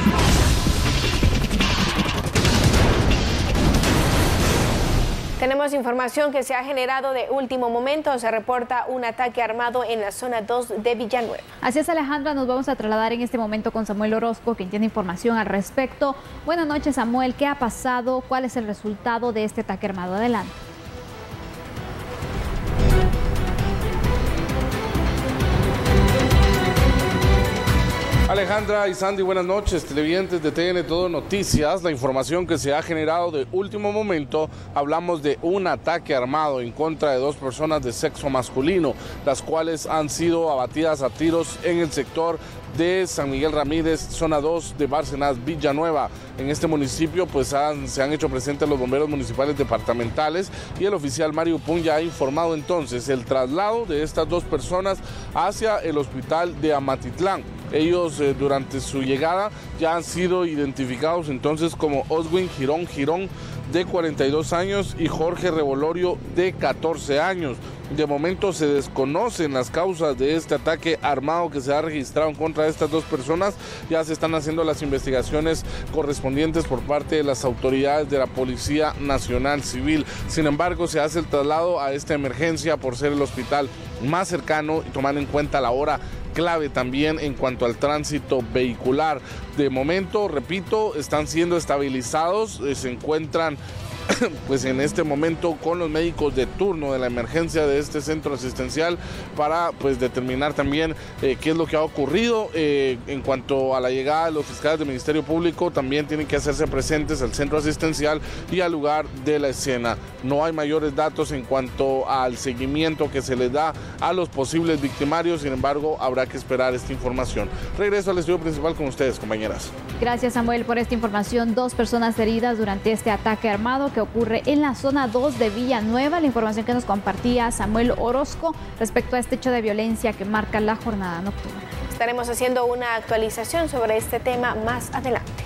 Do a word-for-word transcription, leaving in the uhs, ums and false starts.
Tenemos información que se ha generado de último momento. Se reporta un ataque armado en la zona dos de Villanueva. Así es, Alejandra, nos vamos a trasladar en este momento con Samuel Orozco, quien tiene información al respecto. Buenas noches, Samuel. ¿Qué ha pasado? ¿Cuál es el resultado de este ataque armado? Adelante. Alejandra y Sandy, buenas noches. Televidentes de T N Todo Noticias, la información que se ha generado de último momento, hablamos de un ataque armado en contra de dos personas de sexo masculino, las cuales han sido abatidas a tiros en el sector de San Miguel Ramírez, zona dos de Bárcenas, Villanueva. En este municipio pues han, se han hecho presentes los bomberos municipales departamentales y el oficial Mario Punya ha informado entonces el traslado de estas dos personas hacia el hospital de Amatitlán. Ellos eh, durante su llegada ya han sido identificados entonces como Oswin Girón Girón, de cuarenta y dos años, y Jorge Revolorio, de catorce años. De momento se desconocen las causas de este ataque armado que se ha registrado en contra de estas dos personas. Ya se están haciendo las investigaciones correspondientes por parte de las autoridades de la Policía Nacional Civil. Sin embargo, se hace el traslado a esta emergencia por ser el hospital más cercano y tomar en cuenta la hora clave también en cuanto al tránsito vehicular. De momento, repito, están siendo estabilizados, eh, se encuentran pues en este momento con los médicos de turno de la emergencia de este centro asistencial para pues determinar también eh, qué es lo que ha ocurrido. Eh, en cuanto a la llegada de los fiscales del Ministerio Público, también tienen que hacerse presentes al centro asistencial y al lugar de la escena. No hay mayores datos en cuanto al seguimiento que se les da a los posibles victimarios, sin embargo habrá que esperar esta información. Regreso al estudio principal con ustedes, compañeras. Gracias, Samuel, por esta información. Dos personas heridas durante este ataque armado que ocurre en la zona dos de Villanueva. La información que nos compartía Samuel Orozco respecto a este hecho de violencia que marca la jornada nocturna. Estaremos haciendo una actualización sobre este tema más adelante.